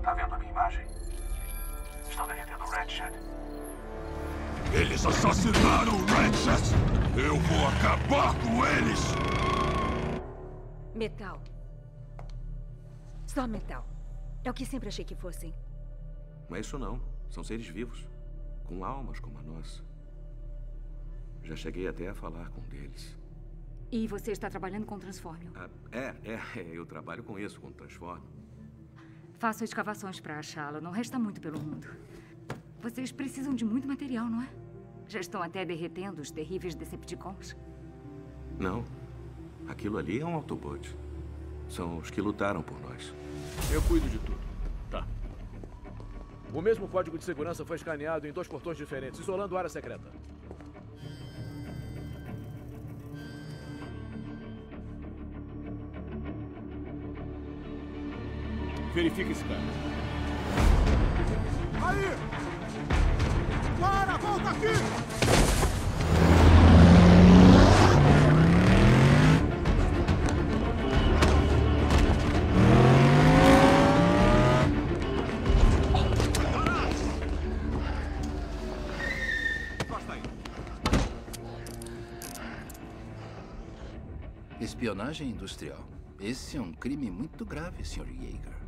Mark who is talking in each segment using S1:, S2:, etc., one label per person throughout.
S1: Tá vendo a minha imagem? Estão derretendo o Ratchet.
S2: Eles assassinaram o Ratchet! Eu vou acabar com eles!
S3: Metal. Só metal. É o que sempre achei que fossem.
S4: Mas isso não. São seres vivos. Com almas como a nossa. Já cheguei até a falar com um deles.
S3: E você está trabalhando com Transformium?
S4: Eu trabalho com isso, com Transformium.
S3: Faço escavações para achá-lo. Não resta muito pelo mundo. Vocês precisam de muito material, não é? Já estão até derretendo os terríveis Decepticons?
S4: Não. Aquilo ali é um Autobot. São os que lutaram por nós.
S5: Eu cuido de tudo. Tá. O mesmo código de segurança foi escaneado em 2 portões diferentes, isolando a área secreta. Verifique esse cara.
S2: Aí! Para! Volta aqui!
S6: Espionagem industrial. Esse é um crime muito grave, Sr. Yeager.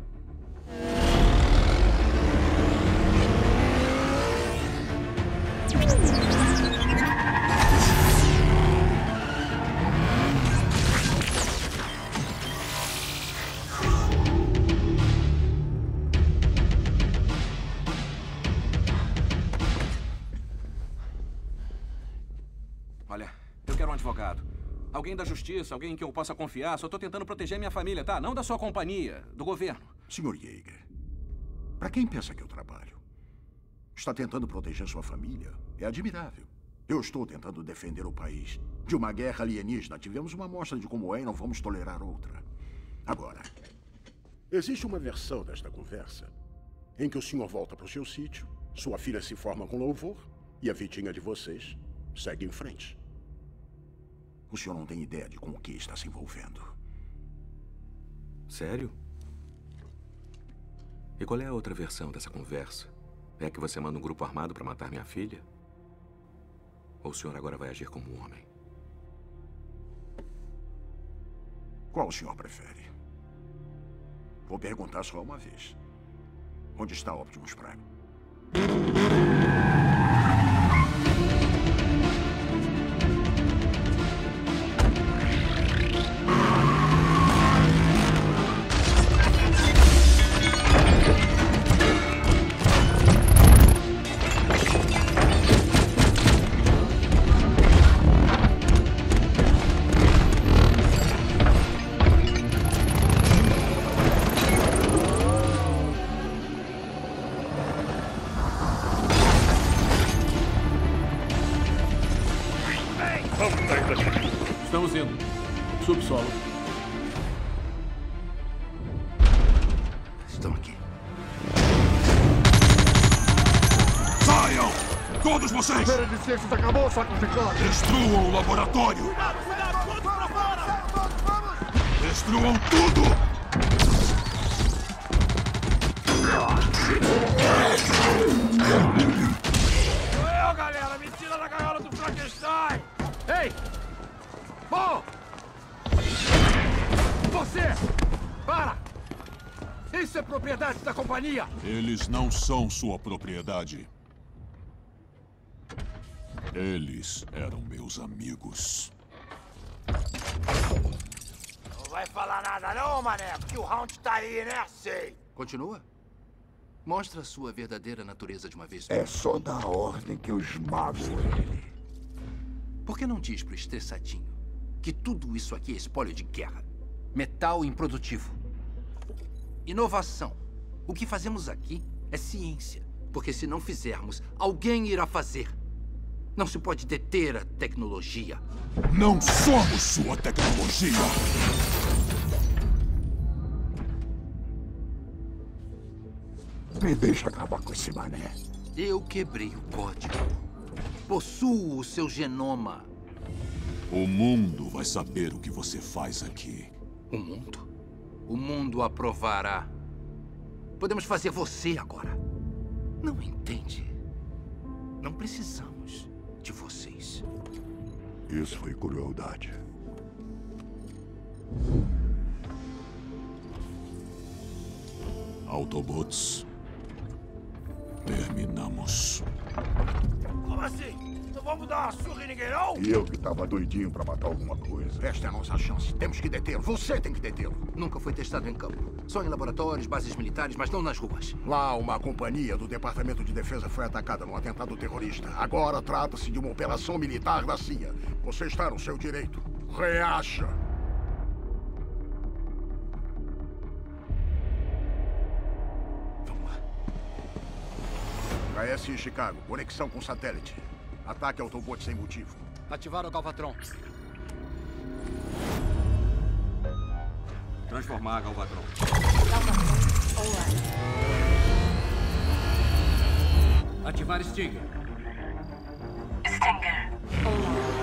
S4: Olha, eu quero um advogado. Alguém da justiça, alguém em que eu possa confiar. Só tô tentando proteger minha família, tá? Não da sua companhia, do governo.
S2: Sr. Yeager, para quem pensa que eu trabalho? Está tentando proteger sua família? É admirável. Eu estou tentando defender o país de uma guerra alienígena. Tivemos uma amostra de como é e não vamos tolerar outra. Agora, existe uma versão desta conversa em que o senhor volta para o seu sítio, sua filha se forma com louvor e a vitinha de vocês segue em frente. O senhor não tem ideia de com o que está se envolvendo.
S4: Sério? E qual é a outra versão dessa conversa? É que você manda um grupo armado para matar minha filha? Ou o senhor agora vai agir como um homem?
S2: Qual o senhor prefere? Vou perguntar só uma vez. Onde está Optimus Prime?
S5: Estamos indo. Subsolo.
S6: Estão aqui.
S2: Saiam! Todos vocês!
S7: A feira de ciências acabou, saco de carne!
S2: Destruam o laboratório!
S7: Cuidado! Todos pra fora! Vamos!
S2: Destruam tudo!
S7: Sou eu, galera! Me tira da gaiola do Frankenstein!
S5: Ei! Bom! Você! Para! Isso é propriedade da companhia!
S2: Eles não são sua propriedade. Eles eram meus amigos.
S7: Não vai falar nada não, mané, porque o round tá aí, né? Sei.
S6: Continua. Mostra a sua verdadeira natureza de uma vez.
S8: É só dar ordem que eu esmago ele.
S6: Por que não diz pro estressadinho que tudo isso aqui é espólio de guerra? Metal improdutivo. Inovação. O que fazemos aqui é ciência. Porque se não fizermos, alguém irá fazer. Não se pode deter a tecnologia.
S2: Não somos sua tecnologia!
S8: Me deixa acabar com esse mané.
S6: Eu quebrei o código. Possuo o seu genoma.
S2: O mundo vai saber o que você faz aqui.
S6: O mundo? O mundo aprovará. Podemos fazer você agora. Não entende? Não precisamos de vocês.
S8: Isso foi crueldade. Autobots. Terminamos.
S7: Como assim? Não vamos dar uma surra em ninguém, não?
S8: E eu que tava doidinho pra matar alguma coisa.
S2: Esta é a nossa chance. Temos que detê-lo. Você tem que detê-lo.
S6: Nunca foi testado em campo. Só em laboratórios, bases militares, mas não nas ruas.
S2: Lá, uma companhia do Departamento de Defesa foi atacada num atentado terrorista. Agora trata-se de uma operação militar da CIA. Você está no seu direito. Reaja! Vamos lá. KS Chicago, conexão com satélite. Ataque Autobot sem motivo.
S9: Ativar o Galvatron.
S4: Transformar Galvatron.
S3: Galvatron online.
S9: Ativar Stinger.
S3: Stinger online.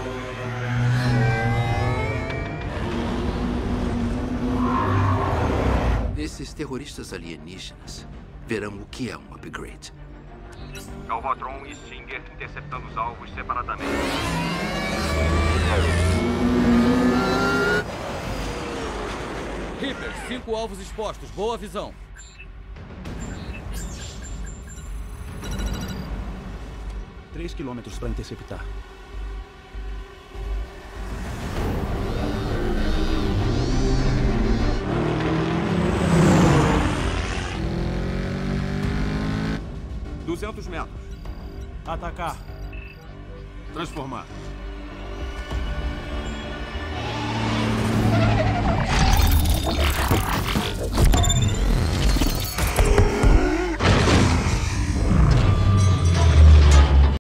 S6: Esses terroristas alienígenas verão o que é um upgrade.
S1: Galvatron e Stinger interceptando os alvos separadamente.
S9: Reaper, 5 alvos expostos. Boa visão.
S10: Três quilômetros para interceptar.
S4: $200 metros.
S10: Atacar.
S4: Transformar.